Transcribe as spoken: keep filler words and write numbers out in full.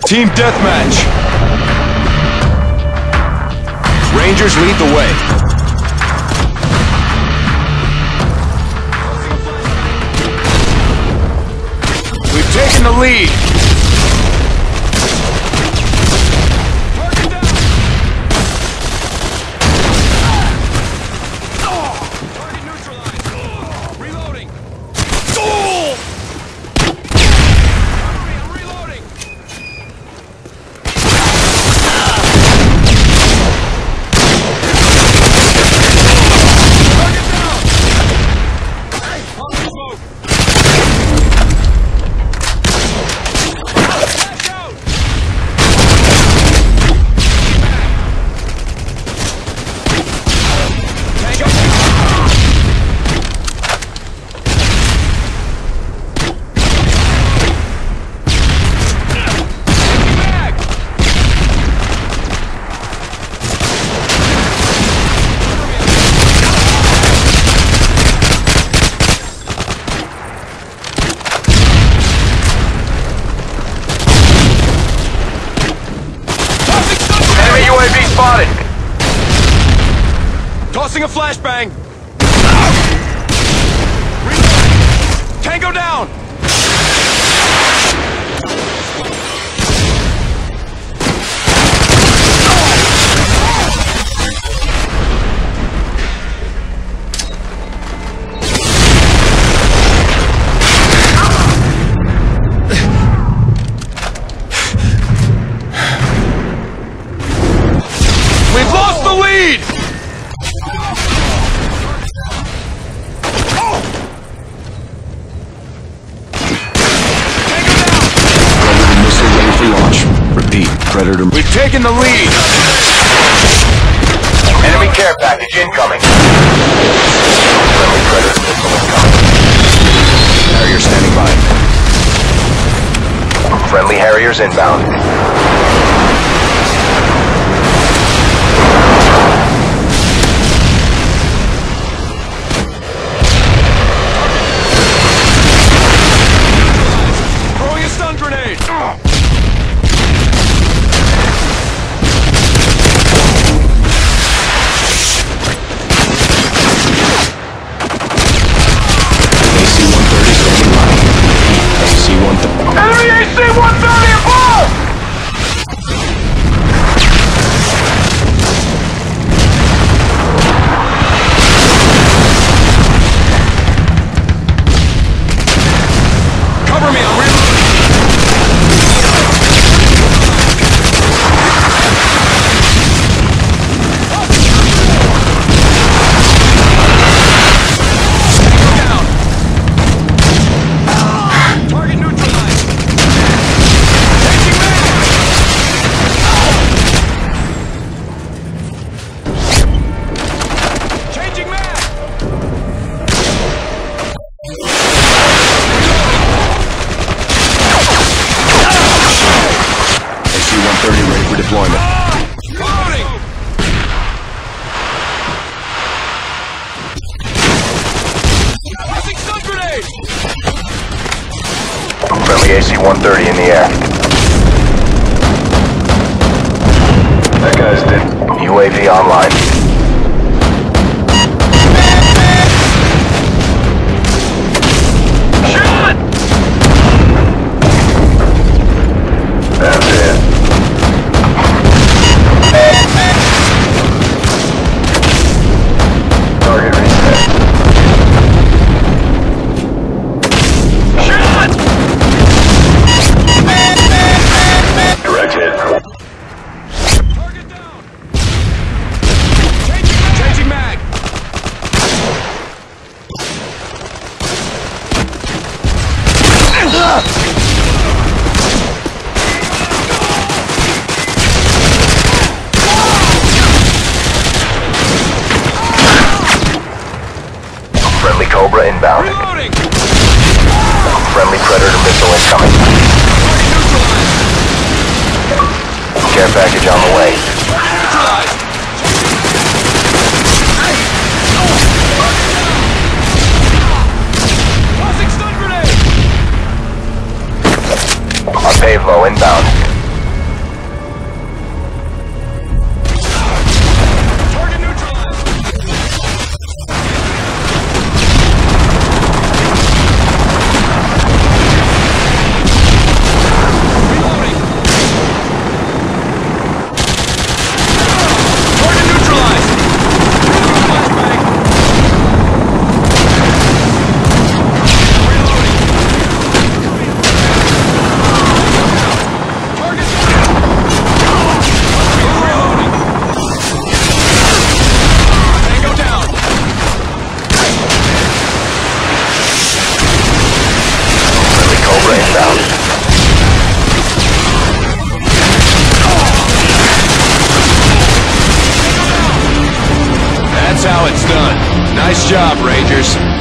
Team deathmatch. Rangers lead the way. We've taken the lead. Tossing a flashbang! Tango down! We've lost the lead! Predator. We've taken the lead! Enemy care package incoming. Friendly Predator missile incoming. Harrier standing by. Friendly Harriers inbound. Throwing a stun grenade! Enemy A C one thirty above! Cover me, I'm reloading! Deployment. Loading! Tossing stun grenade! Friendly A C one thirty in the air. That guy's dead. U A V online. Shot! That's it. Target reset. Shot! Direct hit. Target down! Changing mag! Changing mag! Friendly Cobra inbound. Reloading! Friendly Predator missile incoming. Care package on the way. Neutralized! Tossing stun grenade! Our Pavlo inbound. Now it's done. Nice job, Rangers.